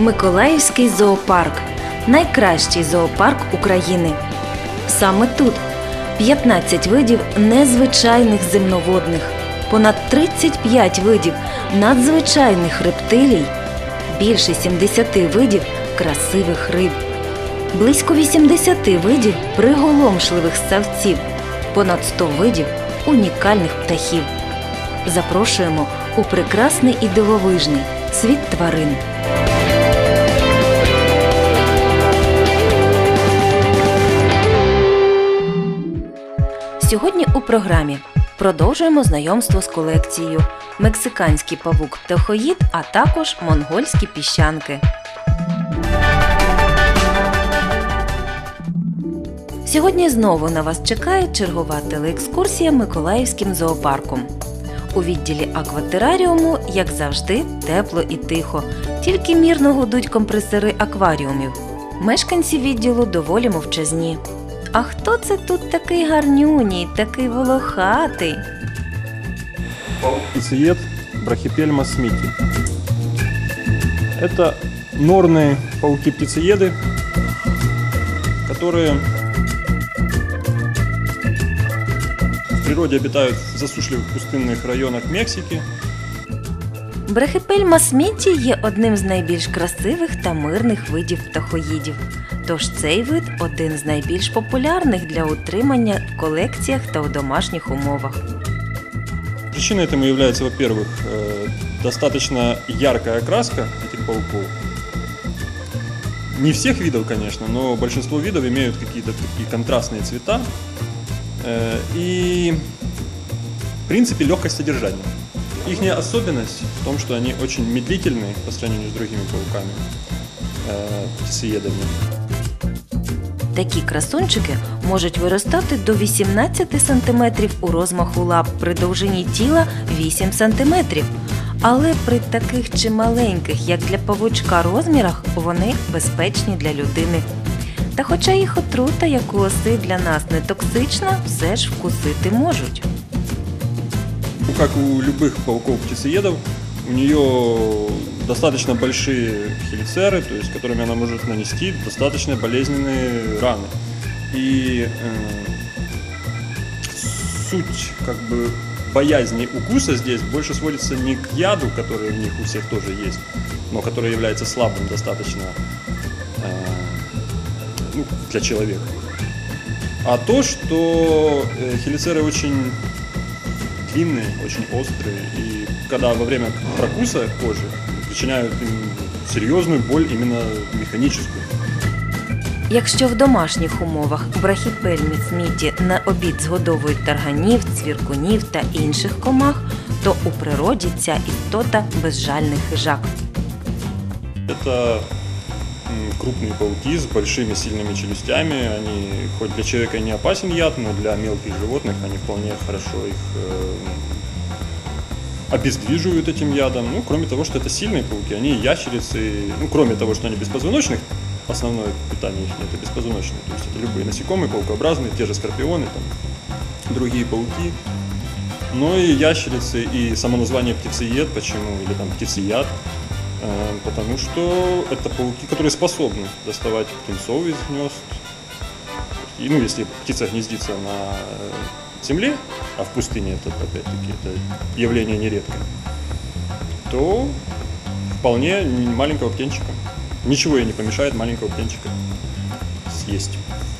Миколаївський зоопарк – найкращий зоопарк України. Саме тут 15 видів незвичайних земноводних, понад 35 видів надзвичайних рептилій, більше 70 видів красивих риб, близько 80 видів приголомшливих ссавців, понад 100 видів унікальних птахів. Запрошуємо у прекрасний і дивовижний світ тварин. Сьогодні у програмі продовжуємо знайомство з колекцією мексиканський павук-птахоїд, а також монгольські піщанки. Сьогодні знову на вас чекає чергова телеекскурсія Миколаївським зоопарком. У відділі акватераріуму, як завжди, тепло і тихо, тільки мірно гудуть компресори акваріумів. Мешканці відділу доволі мовчазні. А хто це тут такий гарнюній, такий волохатий? Паук-птицеед Брахипельма смити. Это норные пауки-птицееды, которые в природе обитают в засушливых пустынных районах Мексики. Брахипельма сміті є одним з найбільш красивих та мирних видів птахоїдів. Тож цей вид – один з найбільш популярних для утримання в колекціях та у домашніх умовах. Причиной этому является, во-первых, достаточно яркая окраска этих пауков. Не всех видов, конечно, но большинство видов имеют какие-то такие контрастные цвета. И, в принципе, легкость содержания. Их особенность в том, что они очень медлительные по сравнению с другими пауками, птицеедами. Такі красунчики можуть виростати до 18 см у розмаху лап, при довжині тіла 8 см. Але при таких чималеньких, як для павучка, розмірах, вони безпечні для людини. Та хоча їх отрута, як у оси, для нас не токсична, все ж вкусити можуть. Как у любых пауков-птицеедов, у нее достаточно большие хелицеры, то есть которыми она может нанести достаточно болезненные раны. И суть боязни укуса здесь больше сводится не к яду, который у них у всех тоже есть, но который является слабым достаточно для человека, а то, что хелицеры очень длинные, очень острые, и когда во время прокуса кожи причиняют им серьезную боль, именно механическую. Якщо в домашніх умовах брахіпельмі сміті на обід згодовують тарганів, цвіркунів та інших комах, то у природі ця істота – безжальний хижак. Это крупные пауки с большими сильными челюстями. Они хоть для человека и не опасен яд, но для мелких животных они вполне хорошо их обездвиживают этим ядом. Ну, кроме того, что это сильные пауки, они ящерицы. Ну, кроме того, что они беспозвоночных, основное питание их это беспозвоночные. То есть это любые насекомые, паукообразные, те же скорпионы, там, другие пауки. Но и ящерицы, и само название птицеед, почему, или там птицеяд, потому что это пауки, которые способны доставать птенцов из гнезд. И, ну, если птица гнездится на земле, а в пустыне это, опять-таки, это явление нередкое, то вполне маленького птенчика. Ничего ей не помешает маленького птенчика съесть.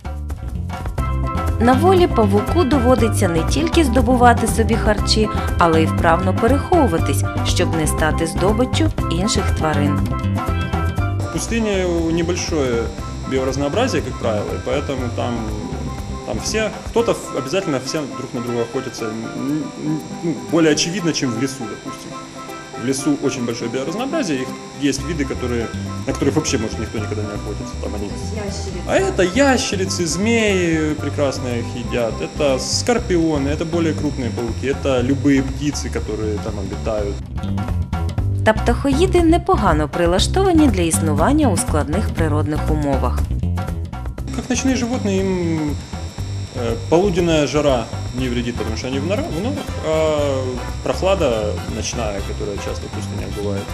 На волі павуку доводиться не тільки здобувати собі харчі, але й вправно переховуватись, щоб не стати здобиччю інших тварин. В пустыне небольшое биоразнообразие, как правило, и поэтому там все, кто-то обязательно все друг на друга охотятся, более очевидно, чем в лесу, допустим. В лесу очень большое биоразнообразие, есть виды, на которых вообще, может, никто никогда не охотится. Там они... А это ящерицы, змеи прекрасно их едят, это скорпионы, это более крупные пауки, это любые птицы, которые там обитают. Та птахоїди непогано прилаштовані для існування у складних природних умовах. Как ночные животные, им полуденная жара не вредит, потому что они в норах, а прохлада ночная, которая часто в пустынях бывает,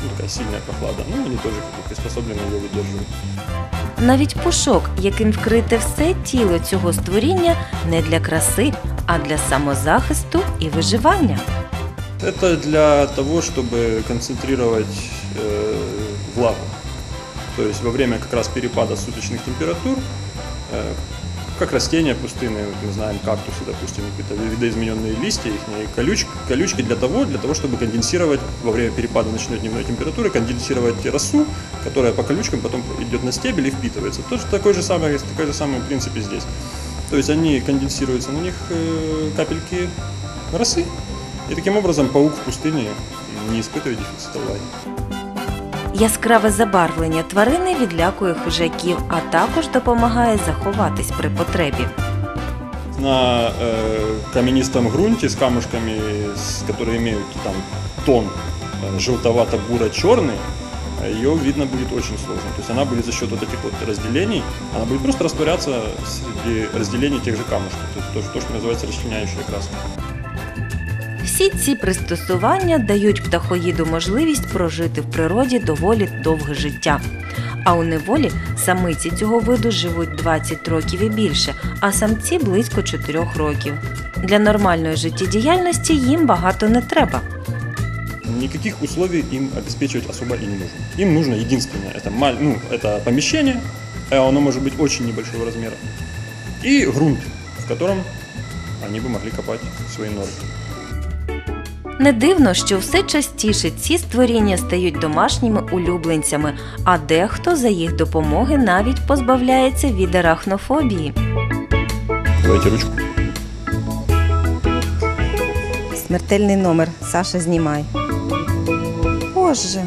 ну, такая сильная прохлада, ну, они тоже как бы приспособлены ее выдерживать. Навіть пушок, яким вкрите все тіло цього створіння, не для краси, а для самозахисту і виживання. Это для того, чтобы концентрировать влагу. То есть во время как раз перепада суточных температур, как растения пустынные, вот мы знаем кактусы, допустим, какие-то видоизмененные листья, их колючки для того, чтобы конденсировать во время перепада ночной и дневной температуры, конденсировать росу, которая по колючкам потом идет на стебель и впитывается. Тоже такой же самый принцип и здесь. То есть они конденсируются, на них капельки росы, и таким образом паук в пустыне не испытывает дефицита влаги. Яскраве забарвлення тварини відлякує хижаків, а також допомагає заховатись при потребі. На каменистом грунте с камушками, которые имеют там тон желтовато-буро-черный, ее видно будет очень сложно. То есть она будет за счет вот этих вот разделений, она будет просто растворяться среди разделений тех же камушков. То есть то, что называется расчленяющая краска. Всі ці пристосування дають птахоїду можливість прожити в природі доволі довге життя. А у неволі самиці цього виду живуть 20 років і більше, а самці близько 4 років. Для нормальної життєдіяльності їм багато не треба. Никаких условий им обеспечивать особо и не нужно. Им нужно единственное, это помещение, оно может быть очень небольшого размера, и грунт, в котором они бы могли копать свои норы. Не дивно, що все частіше ці створіння стають домашніми улюбленцями, а дехто за їх допомоги навіть позбавляється від арахнофобії. Давайте ручку. Смертельний номер. Саша, знімай. Боже.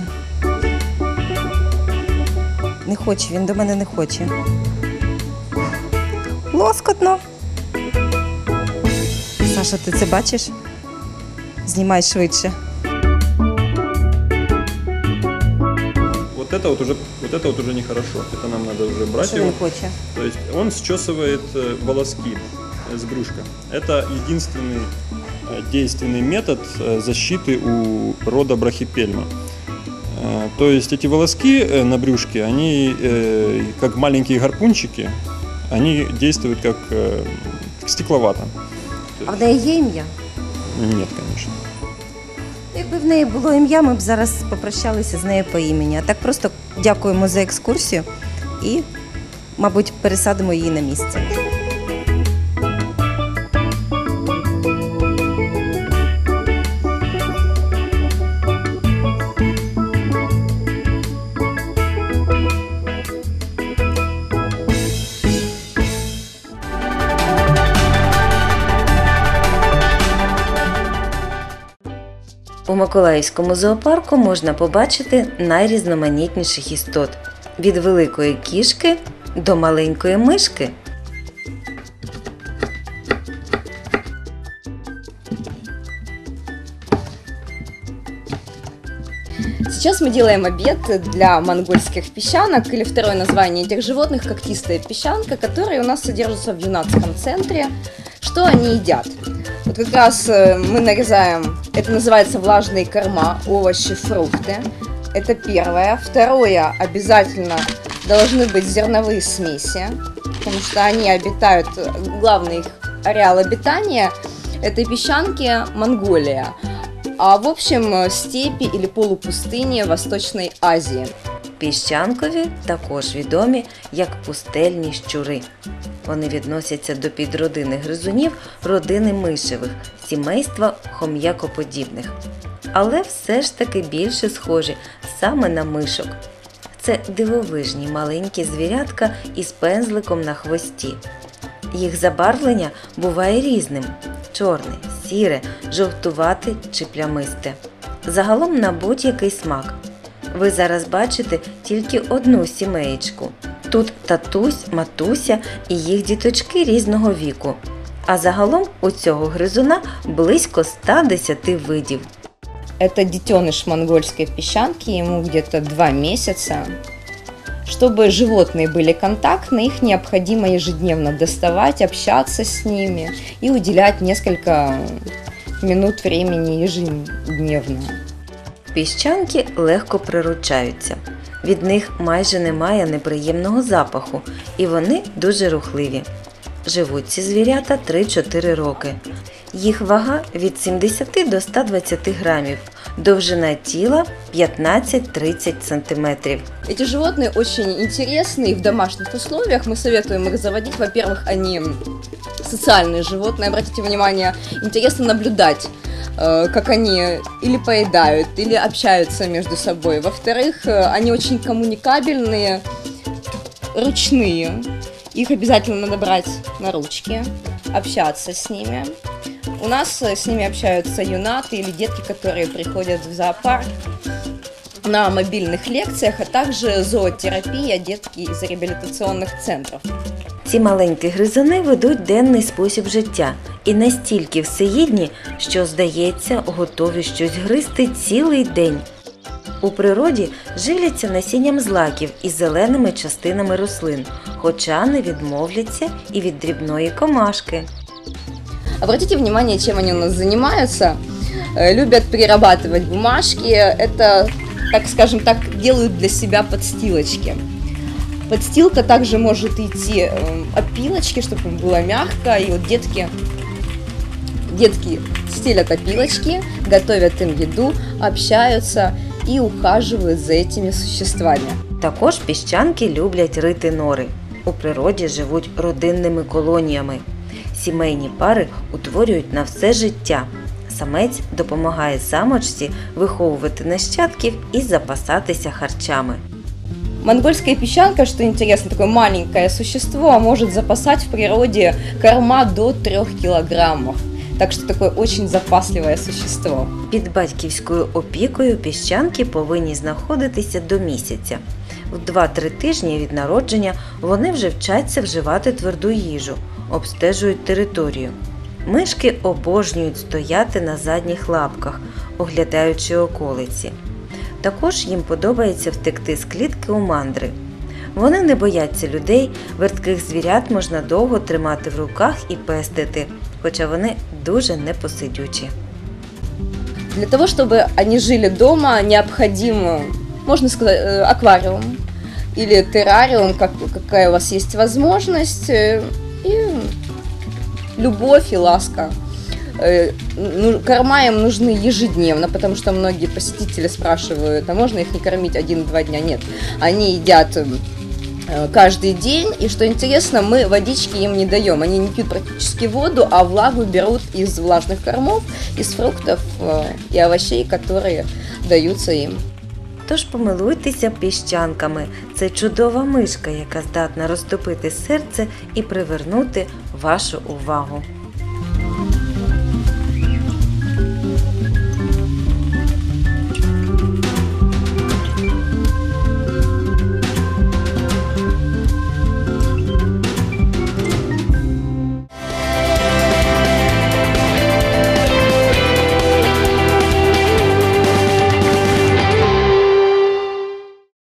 Не хоче, він до мене не хоче. Лоскотно. Саша, ти це бачиш? Знімай швидше. Вот это вот уже нехорошо. Это нам надо уже брать Що его. він хоче? То есть он счесывает волоски с брюшка. Это единственный действенный метод защиты у рода брахипельма. То есть эти волоски на брюшке, они как маленькие гарпунчики, они действуют как стекловато. А в неї є ім'я? Нет, конечно. Якби в неї було ім'я, ми б зараз попрощалися з нею по імені. А так просто дякуємо за екскурсію і, мабуть, пересадимо її на місце. У Миколаївському зоопарку можна побачити найрізноманітніших істот – від великої кішки до маленької мишки. Сейчас мы делаем обед для монгольских песчанок, или второе название этих животных – когтистая песчанка, которые у нас содержатся в юнацком центре. Что они едят? Вот как раз мы нарезаем, это называется влажные корма, овощи, фрукты. Это первое. Второе, обязательно должны быть зерновые смеси, потому что они обитают, главный их ареал обитания этой песчанки – Монголия. А в общем степи или полупустыни Восточной Азии. Піщанкові також відомі як пустельні щури. Вони відносяться до підродини гризунів родини мишевих, сімейства хом'якоподібних. Але все ж таки більше схожі саме на мишок. Це дивовижні маленькі звірятка із пензликом на хвості. Їх забарвлення буває різним – чорне, сіре, жовтувате чи плямисте. Загалом на будь-який смак. Ви зараз бачите тільки одну сімеєчку. Тут татусь, матуся і їх діточки різного віку. А загалом у цього гризуна близько 110 видів. Это детеныш монгольской песчанки, ему где-то 2 месяца. Чтобы животные были контактны, их необходимо ежедневно доставать, общаться с ними и уделять несколько минут времени ежедневно. Піщанки легко приручаються. Від них майже немає неприємного запаху і вони дуже рухливі. Живуть ці звірята 3-4 роки. Їх вага від 70 до 120 грамів, довжина тіла 15-30 см. Эти животные очень интересны, и в домашних условиях мы советуем их заводить. Во-первых, они социальные животные, обратите внимание, интересно наблюдать, как они или поедают, или общаются между собой. Во-вторых, они очень коммуникабельные, ручные. Их обязательно надо брать на ручки, общаться с ними. У нас с ними общаются юнаты или детки, которые приходят в зоопарк на мобильных лекциях, а также зоотерапия, детки из реабилитационных центров. Ці маленькі гризуни ведуть денний спосіб життя і настільки всеїдні, що, здається, готові щось гризти цілий день. У природі живляться насінням злаків і зеленими частинами рослин, хоча не відмовляться і від дрібної комашки. Обратите внимание, чем они у нас занимаются. Любят перерабатывать бумажки. Это, так скажем так, делают для себя подстилочки. Подстилка также может идти опилочки, чтобы было мягко. И вот детки стелят опилочки, готовят им еду, общаются и ухаживают за этими существами. Також піщанки люблять рити нори. У природі живуть родинними колоніями. Сімейні пари утворюють на все життя. Самець допомагає самочці виховувати нащадків і запасатися харчами. Монгольская песчанка, что интересно, такое маленькое существо, может запасать в природе корма до 3 килограммов. Так что такое очень запасливое существо. Під батьківською опікою піщанки повинні знаходитися до місяця. В 2-3 тижні від народження вони вже вчаться вживати тверду їжу, обстежують територію. Мишки обожнюють стояти на задніх лапках, оглядаючи околиці. Також їм подобається втекти з клітки у мандри. Вони не бояться людей, вертких звірят можна довго тримати в руках і пестити, хоча вони дуже непосидючі. Для того, чтобы они жили дома, необходим, можно сказать, аквариум или террариум, какая у вас есть возможность, и любовь и ласка. Корма им нужны ежедневно, потому что многие посетители спрашивают, а можно их не кормить 1-2 дня? Нет, они едят каждый день, и что интересно, мы водички им не даем, они не пьют практически воду, а влагу берут из влажных кормов, из фруктов и овощей, которые даются им. Тож помилуйтеся піщанками. Це чудова мишка, яка здатна розтопити серце і привернути вашу увагу.